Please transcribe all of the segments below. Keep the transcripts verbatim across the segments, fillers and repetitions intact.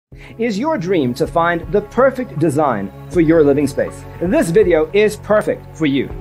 Is your dream to find the perfect design for your living space? This video is perfect for you.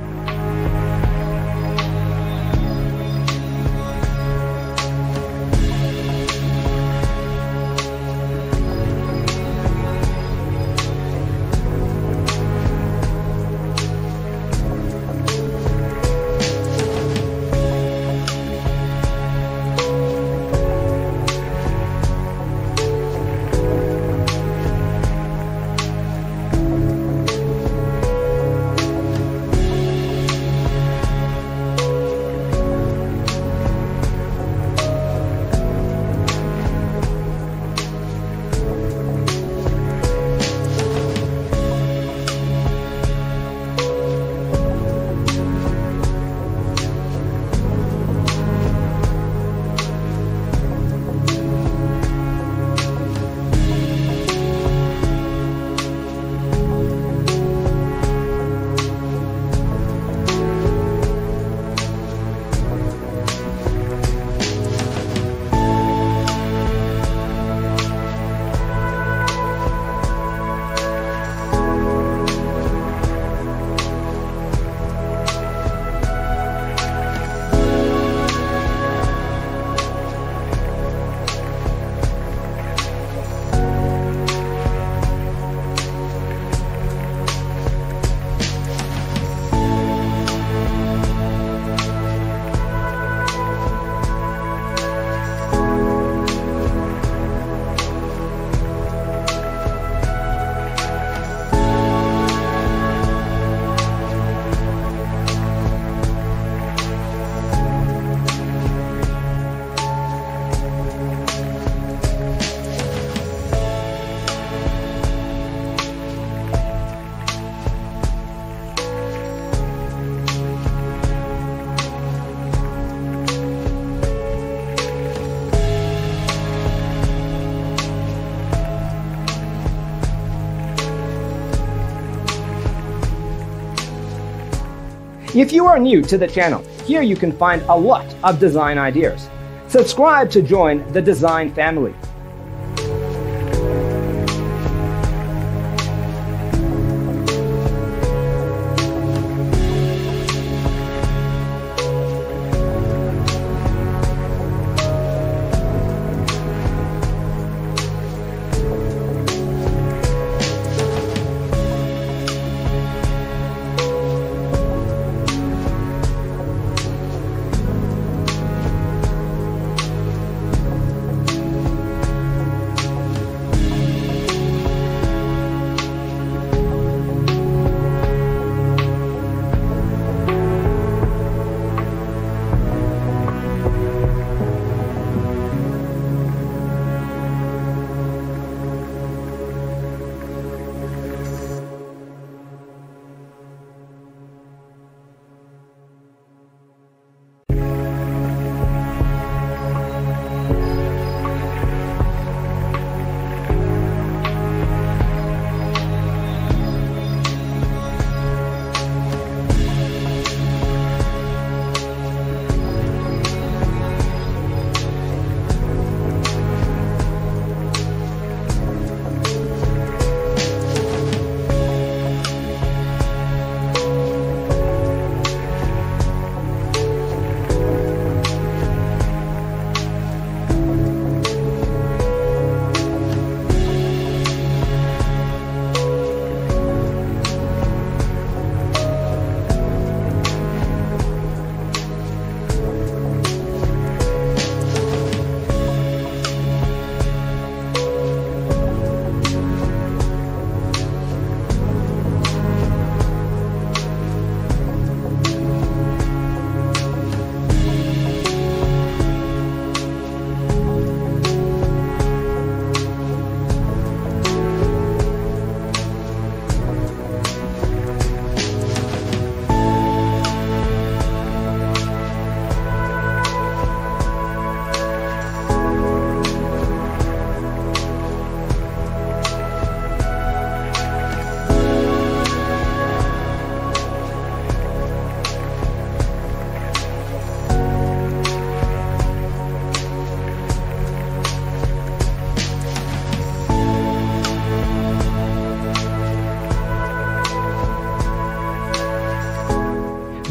If you are new to the channel, here you can find a lot of design ideas. Subscribe to join the design family.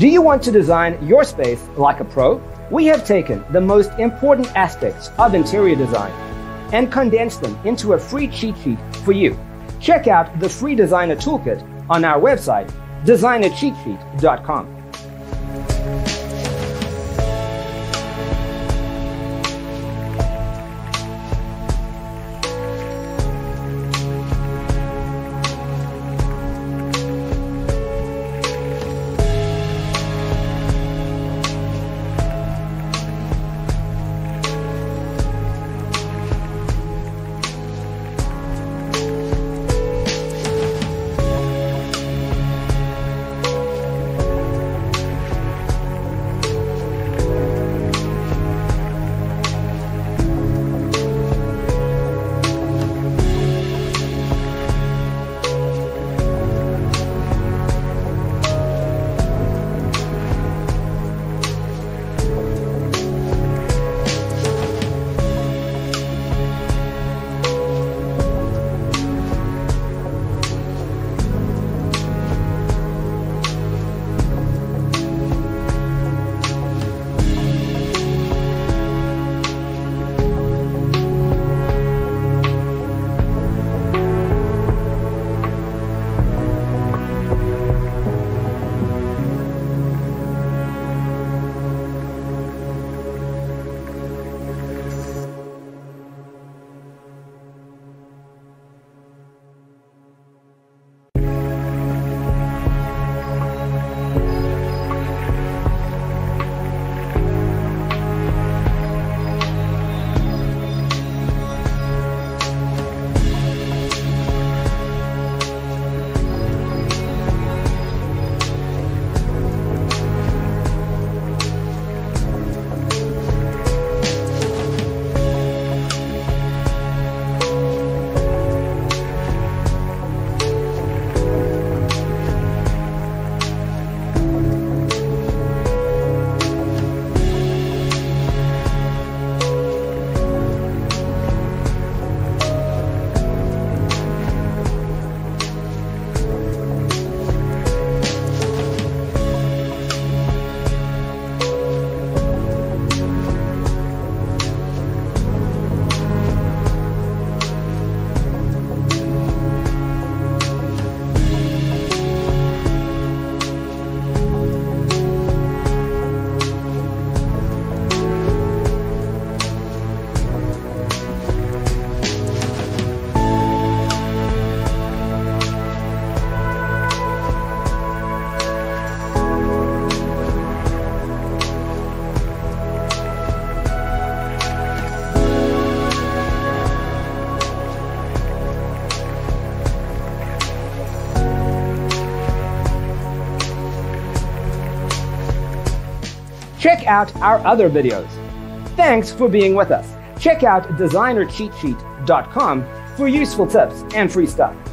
Do you want to design your space like a pro? We have taken the most important aspects of interior design and condensed them into a free cheat sheet for you. Check out the free designer toolkit on our website, designer cheat sheet dot com. Check out our other videos. Thanks for being with us. Check out designer cheat sheet dot com for useful tips and free stuff.